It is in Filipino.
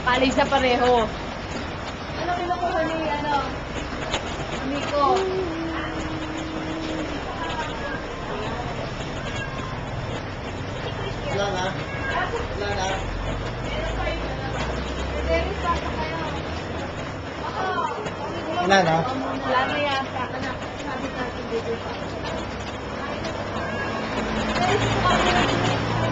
Palig sa pareho. Ano kinukuha ni, Miko? Wala na. Wala na. Wala na. Wala na yata. Sabi natin dito pa.